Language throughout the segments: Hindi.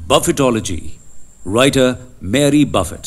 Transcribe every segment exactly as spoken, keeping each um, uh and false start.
बफेटोलॉजी, राइटर मैरी बफेट।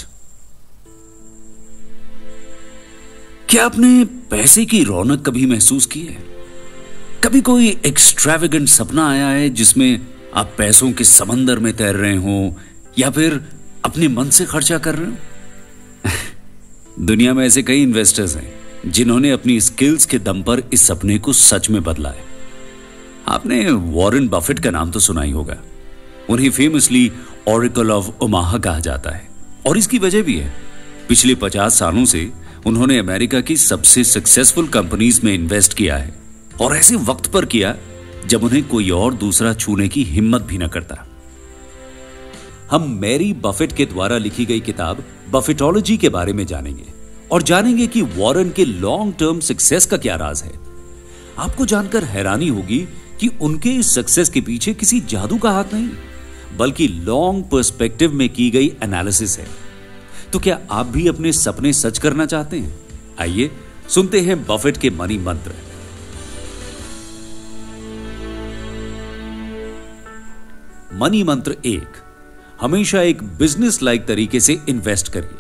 क्या आपने पैसे की रौनक कभी महसूस की है? कभी कोई एक्सट्रावेगेंट सपना आया है जिसमें आप पैसों के समंदर में तैर रहे हो या फिर अपने मन से खर्चा कर रहे हो? दुनिया में ऐसे कई इन्वेस्टर्स हैं जिन्होंने अपनी स्किल्स के दम पर इस सपने को सच में बदला है। आपने वॉरेन बफेट का नाम तो सुना ही होगा। उन्हें फेमसली ऑरेकल ऑफ ओमाहा कहा जाता है और इसकी वजह भी है। पिछले पचास सालों से उन्होंने अमेरिका की सबसे सक्सेसफुल कंपनीज में इन्वेस्ट किया है और ऐसे वक्त पर किया जब उन्हें कोई और दूसरा छूने की हिम्मत भी न करता। हम मैरी बफेट के द्वारा लिखी गई किताब बफेटोलॉजी के बारे में जानेंगे और जानेंगे कि वॉरेन के लॉन्ग टर्म सक्सेस का क्या राज है। आपको जानकर हैरानी होगी कि उनके इस सक्सेस के पीछे किसी जादू का हाथ नहीं, बल्कि लॉन्ग पर्सपेक्टिव में की गई एनालिसिस है। तो क्या आप भी अपने सपने सच करना चाहते हैं? आइए सुनते हैं बफेट के मनी मंत्र। मनी मंत्र एक, हमेशा एक बिजनेस लाइक तरीके से इन्वेस्ट करिए।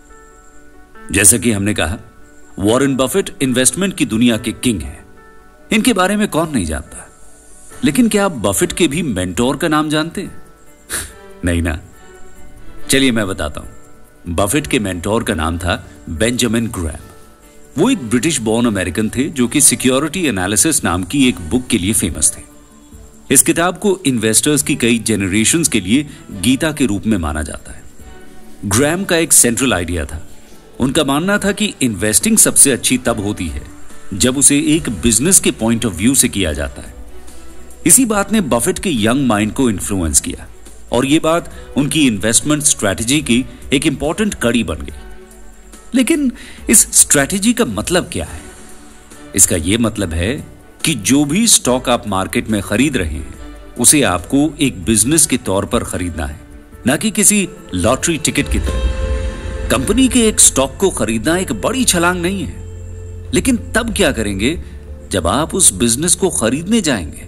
जैसा कि हमने कहा, वॉरेन बफेट इन्वेस्टमेंट की दुनिया के किंग हैं। इनके बारे में कौन नहीं जानता, लेकिन क्या आप बफेट के भी मेंटोर का नाम जानते हैं? नहीं ना? चलिए मैं बताता हूं। बफेट के मेंटोर का नाम था बेंजामिन ग्रैम। वो एक ब्रिटिश बॉर्न अमेरिकन थे जो कि सिक्योरिटी एनालिसिस नाम की एक बुक के लिए फेमस थे। इस किताब को इन्वेस्टर्स की कई जेनरेशंस के लिए गीता के रूप में माना जाता है। ग्रैम का एक सेंट्रल आइडिया था। उनका मानना था कि इन्वेस्टिंग सबसे अच्छी तब होती है जब उसे एक बिजनेस के पॉइंट ऑफ व्यू से किया जाता है। इसी बात ने बफेट के यंग माइंड को इन्फ्लुएंस किया और यह बात उनकी इन्वेस्टमेंट स्ट्रैटेजी की एक इंपॉर्टेंट कड़ी बन गई। लेकिन इस स्ट्रैटेजी का मतलब क्या है? इसका यह मतलब है कि जो भी स्टॉक आप मार्केट में खरीद रहे हैं उसे आपको एक बिजनेस के तौर पर खरीदना है, ना कि किसी लॉटरी टिकट की तरह। कंपनी के एक स्टॉक को खरीदना एक बड़ी छलांग नहीं है, लेकिन तब क्या करेंगे जब आप उस बिजनेस को खरीदने जाएंगे?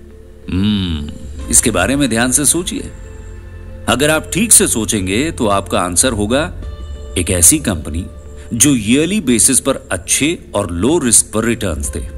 हम्म इसके बारे में ध्यान से सोचिए। अगर आप ठीक से सोचेंगे तो आपका आंसर होगा एक ऐसी कंपनी जो ईयरली बेसिस पर अच्छे और लो रिस्क पर रिटर्न्स दे।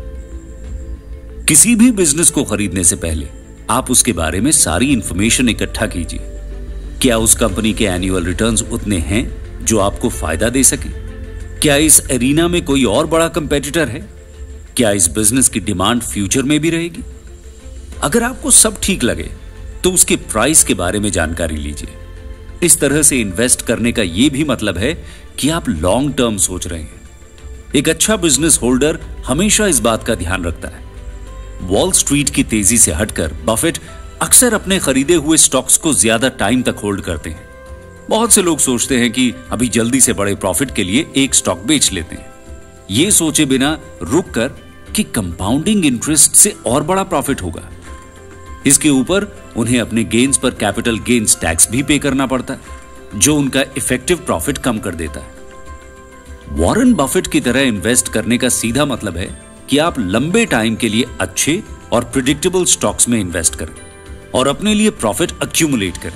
किसी भी बिजनेस को खरीदने से पहले आप उसके बारे में सारी इंफॉर्मेशन इकट्ठा कीजिए। क्या उस कंपनी के एनुअल रिटर्न्स उतने हैं जो आपको फायदा दे सके? क्या इस एरिना में कोई और बड़ा कंपेटिटर है? क्या इस बिजनेस की डिमांड फ्यूचर में भी रहेगी? अगर आपको सब ठीक लगे तो उसके प्राइस के बारे में जानकारी लीजिए। इस तरह से इन्वेस्ट करने का यह भी मतलब है कि आप लॉन्ग टर्म सोच रहे हैं। एक अच्छा बिजनेस होल्डर हमेशा इस बात का ध्यान रखता है। वॉल स्ट्रीट की तेजी से हटकर बफेट अक्सर अपने खरीदे हुए स्टॉक्स को ज्यादा टाइम तक होल्ड करते हैं। बहुत से लोग सोचते हैं कि अभी जल्दी से बड़े प्रॉफिट के लिए एक स्टॉक बेच लेते हैं, ये सोचे बिना रुक कर कि कंपाउंडिंग इंटरेस्ट से और बड़ा प्रॉफिट होगा। इसके ऊपर उन्हें अपने गेन्स पर कैपिटल गेन्स टैक्स भी पे करना पड़ता है, जो उनका इफेक्टिव प्रॉफिट कम कर देता है। वॉरेन बफेट की तरह इन्वेस्ट करने का सीधा मतलब है कि आप लंबे टाइम के लिए अच्छे और प्रिडिक्टेबल स्टॉक्स में इन्वेस्ट करें और अपने लिए प्रॉफिट अक्यूमुलेट करें।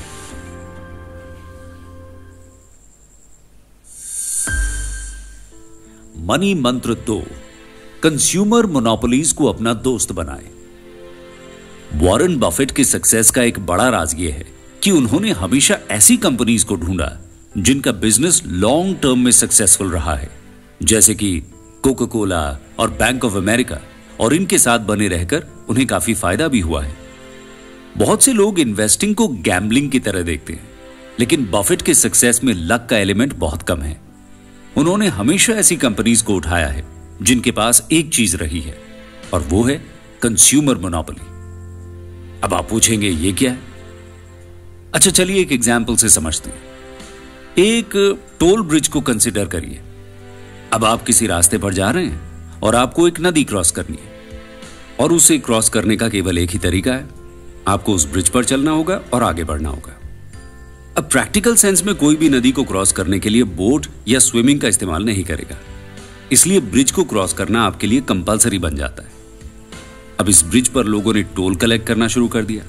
मनी मंत्र दो, कंज्यूमर मोनोपोलीज को अपना दोस्त बनाएं। वॉरेन बफेट की सक्सेस का एक बड़ा राज यह है कि उन्होंने हमेशा ऐसी कंपनीज को ढूंढा जिनका बिजनेस लॉन्ग टर्म में सक्सेसफुल रहा है, जैसे कि कोका कोला और बैंक ऑफ अमेरिका, और इनके साथ बने रहकर उन्हें काफी फायदा भी हुआ है। बहुत से लोग इन्वेस्टिंग को गैम्बलिंग की तरह देखते हैं, लेकिन बफेट के सक्सेस में लक का एलिमेंट बहुत कम है। उन्होंने हमेशा ऐसी कंपनीज को उठाया है जिनके पास एक चीज रही है और वो है कंज्यूमर मोनोपोली। अब आप पूछेंगे ये क्या है? अच्छा चलिए एक एग्जाम्पल से समझते हैं। एक टोल ब्रिज को कंसिडर करिए। अब आप किसी रास्ते पर जा रहे हैं और आपको एक नदी क्रॉस करनी है और उसे क्रॉस करने का केवल एक ही तरीका है, आपको उस ब्रिज पर चलना होगा और आगे बढ़ना होगा। अब प्रैक्टिकल सेंस में कोई भी नदी को क्रॉस करने के लिए बोट या स्विमिंग का इस्तेमाल नहीं करेगा, इसलिए ब्रिज को क्रॉस करना आपके लिए कंपलसरी बन जाता है। अब इस ब्रिज पर लोगों ने टोल कलेक्ट करना शुरू कर दिया।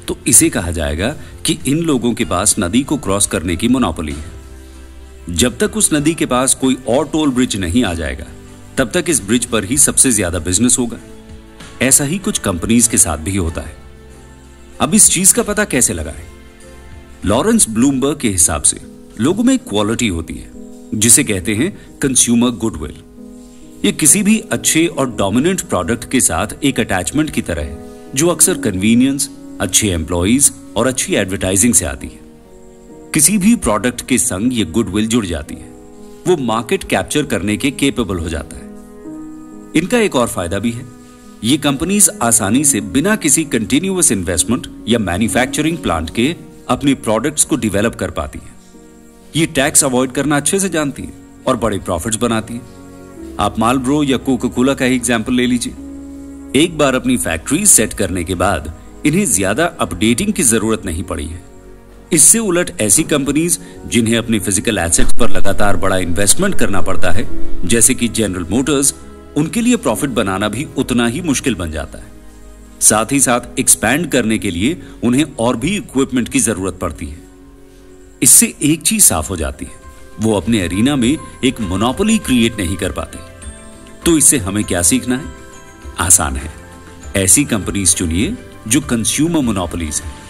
तो इसे कहा जाएगा कि इन लोगों के पास नदी को क्रॉस करने की मोनोपोली है। जब तक उस नदी के पास कोई और टोल ब्रिज नहीं आ जाएगा, तब तक इस ब्रिज पर ही सबसे ज्यादा बिजनेस होगा। ऐसा ही कुछ कंपनीज के साथ भी होता है। अब इस चीज का पता कैसे लगाएं? लॉरेंस ब्लूमबर्ग के हिसाब से लोगों में एक क्वालिटी होती है जिसे कहते हैं कंज्यूमर गुडविल। ये किसी भी अच्छे और डोमिनेंट प्रोडक्ट के साथ एक अटैचमेंट की तरह है, जो अक्सर कन्वीनियंस, अच्छे एम्प्लॉइज और अच्छी एडवर्टाइजिंग से आती है। किसी भी प्रोडक्ट के संग ये गुडविल जुड़ जाती है, वो मार्केट कैप्चर करने के केपेबल हो जाता है। इनका एक और फायदा भी है, ये कंपनीज आसानी से बिना किसी कंटिन्यूअस इन्वेस्टमेंट या मैन्युफैक्चरिंग प्लांट के अपने प्रोडक्ट्स को डिवेलप कर पाती है। ये टैक्स अवॉइड करना अच्छे से जानती है और बड़े प्रॉफिट्स बनाती है। आप मालब्रो या कोका कोला का ही एग्जाम्पल ले लीजिए। एक बार अपनी फैक्ट्री सेट करने के बाद इन्हें ज्यादा अपडेटिंग की जरूरत नहीं पड़ी है। इससे उलट ऐसी कंपनीज जिन्हें अपने फिजिकल एसेट्स पर लगातार बड़ा इन्वेस्टमेंट करना पड़ता है, जैसे कि जनरल मोटर्स, उनके लिए प्रॉफिट बनाना भी उतना ही मुश्किल बन जाता है। साथ ही साथ एक्सपैंड करने के लिए उन्हें और भी इक्विपमेंट की जरूरत पड़ती है। इससे एक चीज साफ हो जाती है, वो अपने एरिना में एक मोनोपोली क्रिएट नहीं कर पाते। तो इससे हमें क्या सीखना है? आसान है, ऐसी कंपनीज चुनिए जो कंज्यूमर मोनोपोलीज हैं।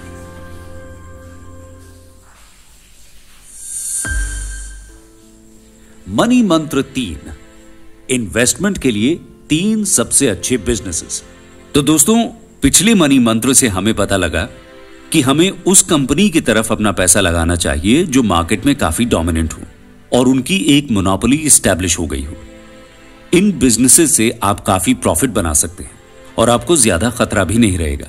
मनी मंत्र तीन, इन्वेस्टमेंट के लिए तीन सबसे अच्छे बिजनेसेस। तो दोस्तों, पिछले मनी मंत्र से हमें पता लगा कि हमें उस कंपनी की तरफ अपना पैसा लगाना चाहिए जो मार्केट में काफी डोमिनेंट हो और उनकी एक मोनोपोली एस्टैब्लिश हो गई हो। इन बिजनेसेस से आप काफी प्रॉफिट बना सकते हैं और आपको ज्यादा खतरा भी नहीं रहेगा।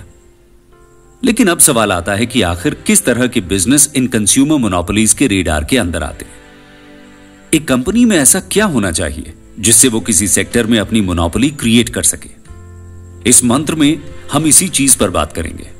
लेकिन अब सवाल आता है कि आखिर किस तरह के बिजनेस इन कंज्यूमर मोनोपोलीज के रेडार के अंदर आते हैं? एक कंपनी में ऐसा क्या होना चाहिए जिससे वो किसी सेक्टर में अपनी मोनोपोली क्रिएट कर सके? इस मंत्र में हम इसी चीज पर बात करेंगे।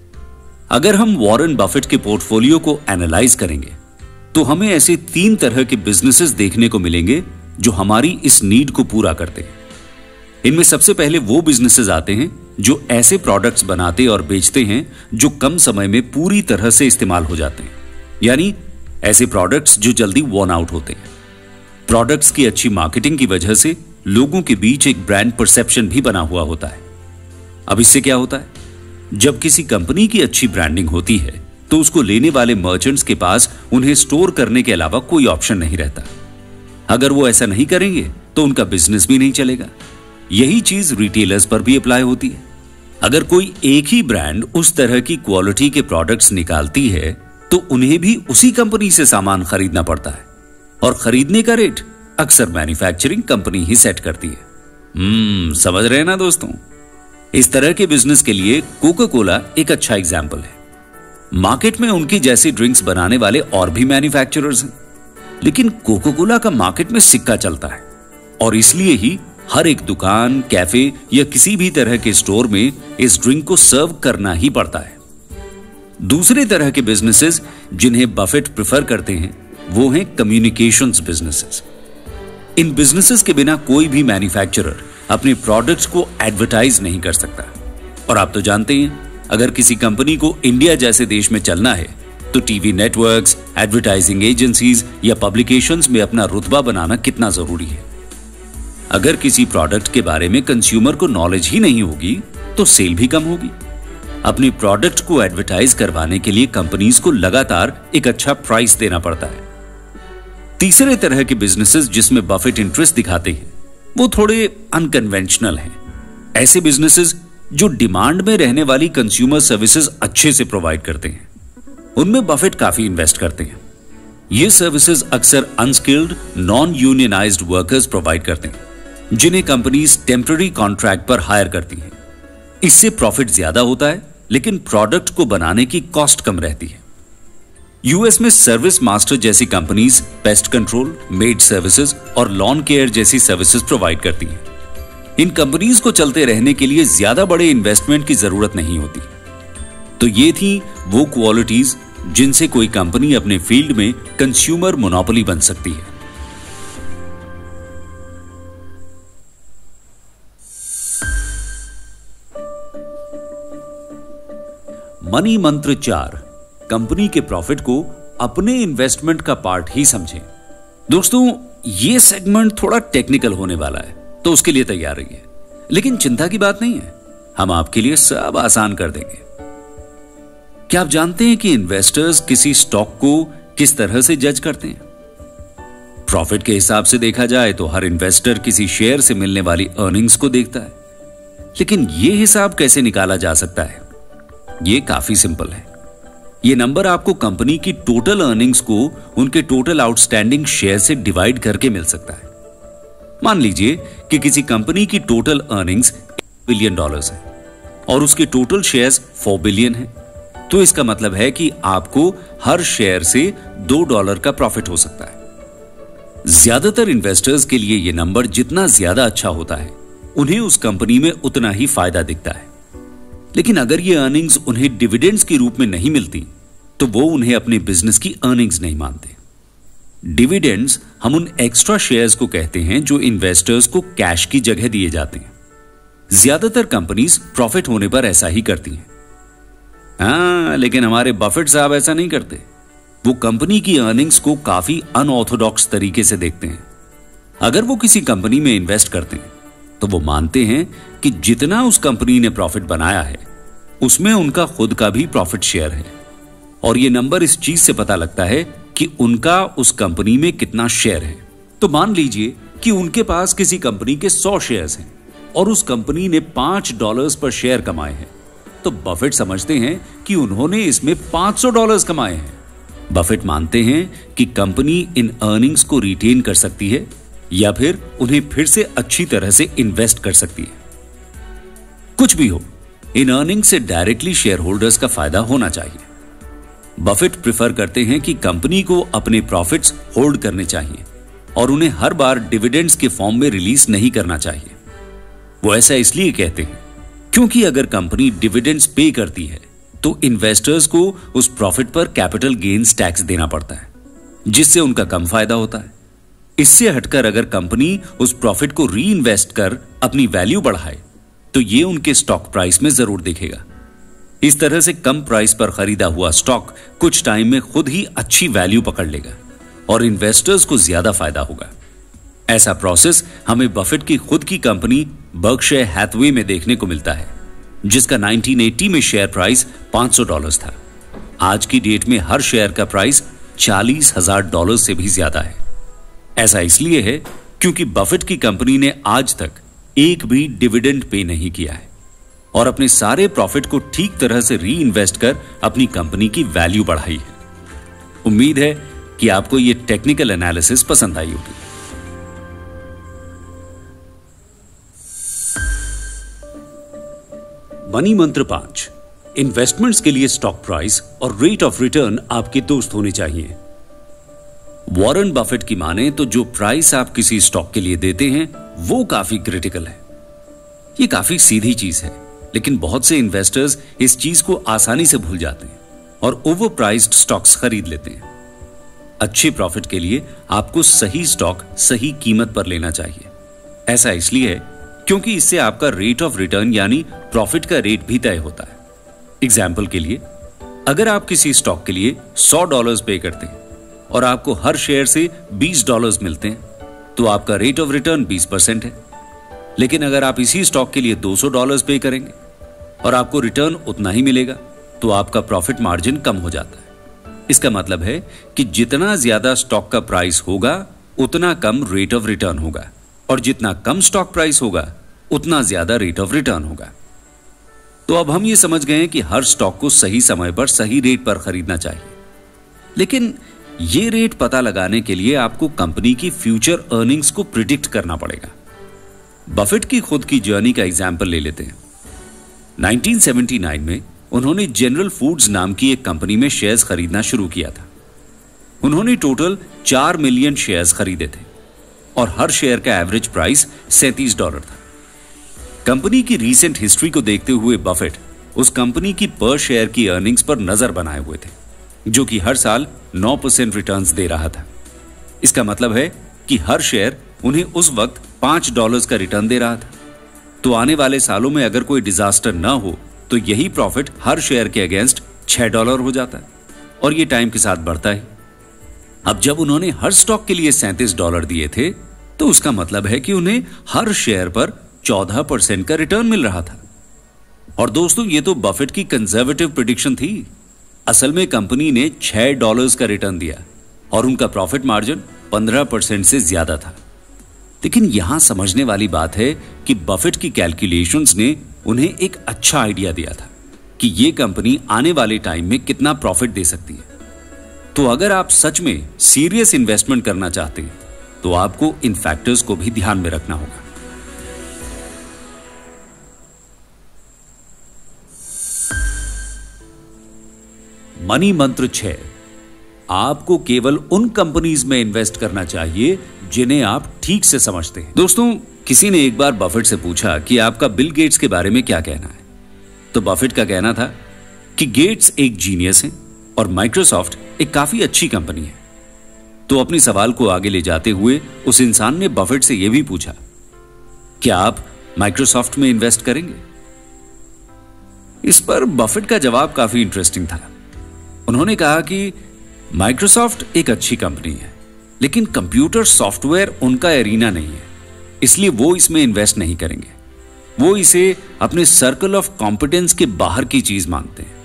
अगर हम वॉरेन बफेट के पोर्टफोलियो को एनालाइज करेंगे तो हमें ऐसे तीन तरह के बिजनेसेस देखने को मिलेंगे जो हमारी इस नीड को पूरा करते हैं। इनमें सबसे पहले वो बिजनेसेस आते हैं जो ऐसे प्रोडक्ट्स बनाते और बेचते हैं जो कम समय में पूरी तरह से इस्तेमाल हो जाते हैं, यानी ऐसे प्रोडक्ट्स जो जल्दी वॉर्न आउट होते हैं। प्रोडक्ट्स की अच्छी मार्केटिंग की वजह से लोगों के बीच एक ब्रांड परसेप्शन भी बना हुआ होता है। अब इससे क्या होता है? जब किसी कंपनी की अच्छी ब्रांडिंग होती है तो उसको लेने वाले मर्चेंट्स के पास उन्हें स्टोर करने के अलावा कोई ऑप्शन नहीं रहता। अगर वो ऐसा नहीं करेंगे तो उनका बिजनेस भी नहीं चलेगा। यही चीज रिटेलर्स पर भी अप्लाई होती है। अगर कोई एक ही ब्रांड उस तरह की क्वालिटी के प्रोडक्ट्स निकालती है तो उन्हें भी उसी कंपनी से सामान खरीदना पड़ता है और खरीदने का रेट अक्सर मैन्युफैक्चरिंग कंपनी ही सेट करती है। हम्म समझ रहे हैं ना दोस्तों? इस तरह के बिजनेस के लिए कोका कोला एक अच्छा एग्जाम्पल है। मार्केट में उनकी जैसी ड्रिंक्स बनाने वाले और भी मैन्युफैक्चरर्स हैं, लेकिन कोका कोला का मार्केट में सिक्का चलता है और इसलिए ही हर एक दुकान, कैफे या किसी भी तरह के स्टोर में इस ड्रिंक को सर्व करना ही पड़ता है। दूसरे तरह के बिजनेसेस जिन्हें बफेट प्रेफर करते हैं वो हैं कम्युनिकेशंस बिजनेसेस। इन बिजनेसेस के बिना कोई भी मैन्युफैक्चरर अपने प्रोडक्ट्स को एडवर्टाइज नहीं कर सकता। और आप तो जानते हैं, अगर किसी कंपनी को इंडिया जैसे देश में चलना है तो टीवी नेटवर्क्स, एडवर्टाइजिंग एजेंसीज या पब्लिकेशंस में अपना रुतबा बनाना कितना जरूरी है। अगर किसी प्रोडक्ट के बारे में कंज्यूमर को नॉलेज ही नहीं होगी तो सेल भी कम होगी। अपने प्रोडक्ट को एडवर्टाइज करवाने के लिए कंपनीज को लगातार एक अच्छा प्राइस देना पड़ता है। तीसरे तरह के बिजनेसेस जिसमें बफेट इंटरेस्ट दिखाते हैं वो थोड़े अनकन्वेंशनल हैं। ऐसे बिजनेसेस जो डिमांड में रहने वाली कंज्यूमर सर्विसेज अच्छे से प्रोवाइड करते हैं, उनमें बफेट काफी इन्वेस्ट करते हैं। ये सर्विसेज अक्सर unskilled, non unionised workers provide करते हैं, जिन्हें कंपनीज टेम्पररी कॉन्ट्रैक्ट पर हायर करती हैं। इससे प्रॉफिट ज्यादा होता है, लेकिन प्रोडक्ट को बनाने की कॉस्ट कम रहती है। यूएस में सर्विस मास्टर जैसी companies pest control, maid services और लॉन केयर जैसी सर्विसेज प्रोवाइड करती हैं। इन कंपनीज को चलते रहने के लिए ज्यादा बड़े इन्वेस्टमेंट की जरूरत नहीं होती। तो ये थी वो क्वालिटीज जिनसे कोई कंपनी अपने फील्ड में कंज्यूमर मोनोपोली बन सकती है। मनी मंत्र चार, कंपनी के प्रॉफिट को अपने इन्वेस्टमेंट का पार्ट ही समझें। दोस्तों, यह सेगमेंट थोड़ा टेक्निकल होने वाला है, तो उसके लिए तैयार रहिए। लेकिन चिंता की बात नहीं है, हम आपके लिए सब आसान कर देंगे। क्या आप जानते हैं कि इन्वेस्टर्स किसी स्टॉक को किस तरह से जज करते हैं? प्रॉफिट के हिसाब से देखा जाए तो हर इन्वेस्टर किसी शेयर से मिलने वाली अर्निंग्स को देखता है। लेकिन यह हिसाब कैसे निकाला जा सकता है? यह काफी सिंपल है। यह नंबर आपको कंपनी की टोटल अर्निंग्स को उनके टोटल आउटस्टैंडिंग शेयर से डिवाइड करके मिल सकता है। मान लीजिए कि किसी कंपनी की टोटल अर्निंग्स एक बिलियन डॉलर्स है और उसके टोटल शेयर्स फोर बिलियन है, तो इसका मतलब है कि आपको हर शेयर से दो डॉलर का प्रॉफिट हो सकता है। ज्यादातर इन्वेस्टर्स के लिए यह नंबर जितना ज्यादा अच्छा होता है, उन्हें उस कंपनी में उतना ही फायदा दिखता है। लेकिन अगर ये अर्निंग्स उन्हें डिविडेंड्स के रूप में नहीं मिलती, तो वो उन्हें अपने बिजनेस की अर्निंग्स नहीं मानते। डिविडेंड्स हम उन एक्स्ट्रा शेयर्स को कहते हैं जो इन्वेस्टर्स को कैश की जगह दिए जाते हैं। ज्यादातर कंपनीज प्रॉफिट होने पर ऐसा ही करती हैं। हाँ, लेकिन हमारे बफेट साहब ऐसा नहीं करते। वो कंपनी की अर्निंग्स को काफी अनऑर्थोडॉक्स तरीके से देखते हैं। अगर वो किसी कंपनी में इन्वेस्ट करते हैं, तो वो मानते हैं कि जितना उस कंपनी ने प्रॉफिट बनाया है, उसमें उनका खुद का भी प्रॉफिट शेयर है। और ये नंबर इस चीज से पता लगता है कि उनका उस कंपनी में कितना शेयर है। तो मान लीजिए कि उनके पास किसी कंपनी के सौ शेयर्स हैं और उस कंपनी ने पांच डॉलर्स पर शेयर कमाए हैं, तो बफेट समझते हैं कि उन्होंने इसमें पांच सौ डॉलर्स कमाए हैं। बफेट मानते हैं कि कंपनी इन अर्निंग्स को रिटेन कर सकती है या फिर उन्हें फिर से अच्छी तरह से इन्वेस्ट कर सकती है। कुछ भी हो, इन अर्निंग से डायरेक्टली शेयर होल्डर्स का फायदा होना चाहिए। बफेट प्रिफर करते हैं कि कंपनी को अपने प्रॉफिट्स होल्ड करने चाहिए और उन्हें हर बार डिविडेंड्स के फॉर्म में रिलीज नहीं करना चाहिए। वो ऐसा इसलिए कहते हैं क्योंकि अगर कंपनी डिविडेंड्स पे करती है, तो इन्वेस्टर्स को उस प्रॉफिट पर कैपिटल गेन्स टैक्स देना पड़ता है, जिससे उनका कम फायदा होता है। इससे हटकर अगर कंपनी उस प्रॉफिट को री इन्वेस्ट कर अपनी वैल्यू बढ़ाए, तो ये उनके स्टॉक प्राइस में जरूर दिखेगा। इस तरह से कम प्राइस पर खरीदा हुआ स्टॉक कुछ टाइम में खुद ही अच्छी वैल्यू पकड़ लेगा और इन्वेस्टर्स को ज्यादा फायदा होगा। ऐसा प्रोसेस हमें बफेट की खुद की कंपनी बर्कशायर हैथवे में देखने को मिलता है, जिसका नाइनटीन एटी में शेयर प्राइस पांच सौ डॉलर्स था। आज की डेट में हर शेयर का प्राइस चालीस हजार डॉलर से भी ज्यादा है। ऐसा इसलिए है क्योंकि बफेट की कंपनी ने आज तक एक भी डिविडेंड पे नहीं किया है और अपने सारे प्रॉफिट को ठीक तरह से री इन्वेस्ट कर अपनी कंपनी की वैल्यू बढ़ाई है। उम्मीद है कि आपको यह टेक्निकल एनालिसिस पसंद आई होगी। मनी मंत्र पांच, इन्वेस्टमेंट्स के लिए स्टॉक प्राइस और रेट ऑफ रिटर्न आपके दोस्त होने चाहिए। वॉरेन बफेट की माने तो जो प्राइस आप किसी स्टॉक के लिए देते हैं, वो काफी क्रिटिकल है। ये काफी सीधी चीज है, लेकिन बहुत से इन्वेस्टर्स इस चीज को आसानी से भूल जाते हैं और ओवर प्राइस्ड स्टॉक्स खरीद लेते हैं। अच्छे प्रॉफिट के लिए आपको सही स्टॉक सही कीमत पर लेना चाहिए। ऐसा इसलिए है क्योंकि इससे आपका रेट ऑफ रिटर्न यानी प्रॉफिट का रेट भी तय होता है। एग्जाम्पल के लिए, अगर आप किसी स्टॉक के लिए सौ डॉलर्स पे करते हैं और आपको हर शेयर से बीस डॉलर्स मिलते हैं, तो आपका रेट ऑफ रिटर्न बीस परसेंट है। लेकिन अगर आप इसी स्टॉक के लिए दो सौ डॉलर्स पे करेंगे और आपको रिटर्न उतना ही मिलेगा, तो आपका प्रॉफिट मार्जिन कम हो जाता है। इसका मतलब है कि जितना ज्यादा स्टॉक का प्राइस होगा, उतना कम रेट ऑफ रिटर्न होगा, और जितना कम स्टॉक प्राइस होगा, उतना ज्यादा रेट ऑफ रिटर्न होगा। तो अब हम ये समझ गए हैं कि हर स्टॉक को सही समय पर सही रेट पर खरीदना चाहिए। लेकिन ये रेट पता लगाने के लिए आपको कंपनी की फ्यूचर अर्निंग्स को प्रिडिक्ट करना पड़ेगा। बफेट की खुद की जर्नी का एग्जाम्पल ले लेते हैं। नाइनटीन सेवेंटी नाइन में उन्होंने जनरल फूड्स नाम की एक कंपनी में शेयर्स खरीदना शुरू किया था। उन्होंने टोटल चार मिलियन शेयर्स खरीदे थे और हर शेयर का एवरेज प्राइस सैंतीस डॉलर था। कंपनी की रीसेंट हिस्ट्री को देखते हुए बफेट उस कंपनी की पर शेयर की अर्निंग्स पर नजर बनाए हुए थे, जो कि हर साल नौ परसेंट रिटर्न्स दे रहा था। इसका मतलब है कि हर शेयर उन्हें उस वक्त पांच डॉलर्स का रिटर्न दे रहा था। तो आने वाले सालों में अगर कोई डिजास्टर ना हो, तो यही प्रॉफिट हर शेयर के अगेंस्ट छह डॉलर हो जाता है और ये टाइम के साथ बढ़ता है। अब जब उन्होंने हर स्टॉक के लिए सैंतीस डॉलर दिए थे तो उसका मतलब है कि उन्हें हर शेयर पर चौदह परसेंट का रिटर्न मिल रहा था। और दोस्तों, ये तो बफेट की कंजर्वेटिव प्रेडिक्शन थी। असल में कंपनी ने छह डॉलर्स का रिटर्न दिया और उनका प्रॉफिट मार्जिन पंद्रह परसेंट से ज्यादा था। लेकिन यहां समझने वाली बात है कि बफेट की कैलकुलेशंस ने उन्हें एक अच्छा आइडिया दिया था कि यह कंपनी आने वाले टाइम में कितना प्रॉफिट दे सकती है। तो अगर आप सच में सीरियस इन्वेस्टमेंट करना चाहते हैं तो आपको इन फैक्टर्स को भी ध्यान में रखना होगा। मनी मंत्र छह, आपको केवल उन कंपनीज में इन्वेस्ट करना चाहिए जिन्हें आप ठीक से समझते हैं। दोस्तों, किसी ने एक बार बफेट से पूछा कि आपका बिल गेट्स के बारे में क्या कहना है। तो बफेट का कहना था कि गेट्स एक जीनियस है और माइक्रोसॉफ्ट एक काफी अच्छी कंपनी है। तो अपनी सवाल को आगे ले जाते हुए उस इंसान ने बफेट से यह भी पूछा, क्या आप माइक्रोसॉफ्ट में इन्वेस्ट करेंगे? इस पर बफेट का जवाब काफी इंटरेस्टिंग था। उन्होंने कहा कि माइक्रोसॉफ्ट एक अच्छी कंपनी है, लेकिन कंप्यूटर सॉफ्टवेयर उनका एरिना नहीं है, इसलिए वो इसमें इन्वेस्ट नहीं करेंगे। वो इसे अपने सर्कल ऑफ कॉम्पिटेंस के बाहर की चीज मानते हैं।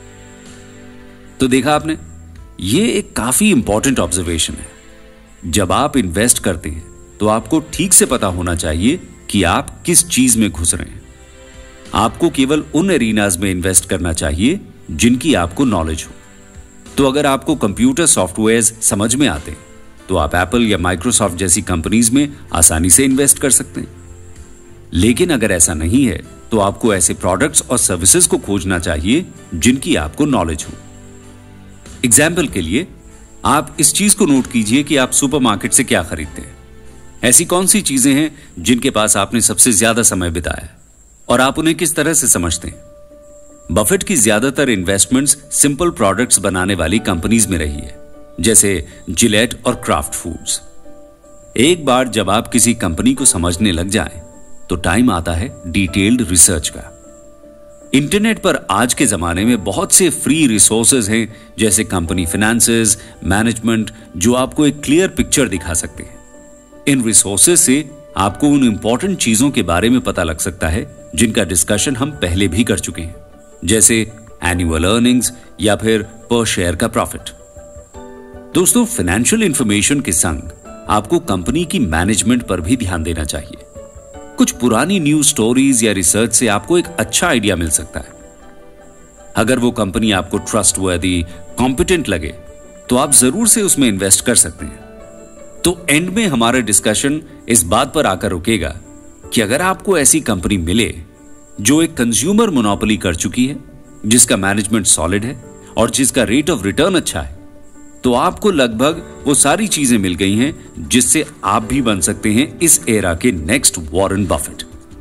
तो देखा आपने, ये एक काफी इंपॉर्टेंट ऑब्जर्वेशन है। जब आप इन्वेस्ट करते हैं तो आपको ठीक से पता होना चाहिए कि आप किस चीज में घुस रहे हैं। आपको केवल उन एरिनाज में इन्वेस्ट करना चाहिए जिनकी आपको नॉलेज हो। तो अगर आपको कंप्यूटर सॉफ्टवेयर्स समझ में आते हैं तो आप एप्पल या माइक्रोसॉफ्ट जैसी कंपनीज में आसानी से इन्वेस्ट कर सकते हैं। लेकिन अगर ऐसा नहीं है तो आपको ऐसे प्रोडक्ट्स और सर्विसेज को खोजना चाहिए जिनकी आपको नॉलेज हो। एग्जाम्पल के लिए आप इस चीज को नोट कीजिए कि आप सुपरमार्केट से क्या खरीदते हैं। ऐसी कौन सी चीजें हैं जिनके पास आपने सबसे ज्यादा समय बिताया और आप उन्हें किस तरह से समझते हैं। बफेट की ज्यादातर इन्वेस्टमेंट्स सिंपल प्रोडक्ट्स बनाने वाली कंपनीज में रही है, जैसे जिलेट और क्राफ्ट फूड्स। एक बार जब आप किसी कंपनी को समझने लग जाएं, तो टाइम आता है डिटेल्ड रिसर्च का। इंटरनेट पर आज के जमाने में बहुत से फ्री रिसोर्सेज हैं, जैसे कंपनी फाइनेंसेस, मैनेजमेंट, जो आपको एक क्लियर पिक्चर दिखा सकते हैं। इन रिसोर्सेज से आपको उन इंपॉर्टेंट चीजों के बारे में पता लग सकता है जिनका डिस्कशन हम पहले भी कर चुके हैं, जैसे एनुअल अर्निंग्स या फिर पर शेयर का प्रॉफिट। दोस्तों, फाइनेंशियल इंफॉर्मेशन के संग आपको कंपनी की मैनेजमेंट पर भी ध्यान देना चाहिए। कुछ पुरानी न्यूज स्टोरीज या रिसर्च से आपको एक अच्छा आइडिया मिल सकता है। अगर वो कंपनी आपको ट्रस्टवर्दी, कॉम्पिटेंट लगे तो आप जरूर से उसमें इन्वेस्ट कर सकते हैं। तो एंड में हमारा डिस्कशन इस बात पर आकर रुकेगा कि अगर आपको ऐसी कंपनी मिले जो एक कंज्यूमर मोनोपोली कर चुकी है, जिसका मैनेजमेंट सॉलिड है और जिसका रेट ऑफ रिटर्न अच्छा है, तो आपको लगभग वो सारी चीजें मिल गई हैं जिससे आप भी बन सकते हैं इस एरा के नेक्स्ट वॉरेन बफेट।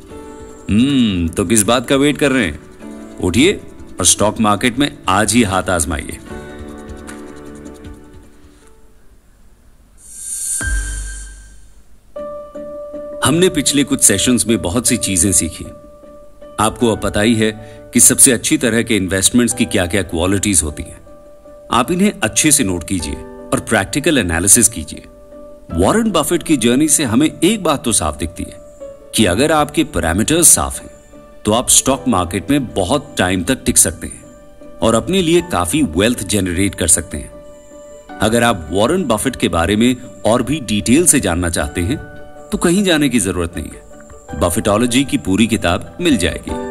हम्म तो किस बात का वेट कर रहे हैं? उठिए और स्टॉक मार्केट में आज ही हाथ आजमाइए। हमने पिछले कुछ सेशंस में बहुत सी चीजें सीखी। आपको अब पता ही है कि सबसे अच्छी तरह के इन्वेस्टमेंट्स की क्या क्या क्वालिटीज होती हैं। आप इन्हें अच्छे से नोट कीजिए और प्रैक्टिकल एनालिसिस कीजिए। वॉरेन बफेट की जर्नी से हमें एक बात तो साफ दिखती है कि अगर आपके पैरामीटर्स साफ हैं तो आप स्टॉक मार्केट में बहुत टाइम तक टिक सकते हैं और अपने लिए काफी वेल्थ जनरेट कर सकते हैं। अगर आप वॉरेन बफेट के बारे में और भी डिटेल से जानना चाहते हैं तो कहीं जाने की जरूरत नहीं है, बफेटोलॉजी की पूरी किताब मिल जाएगी।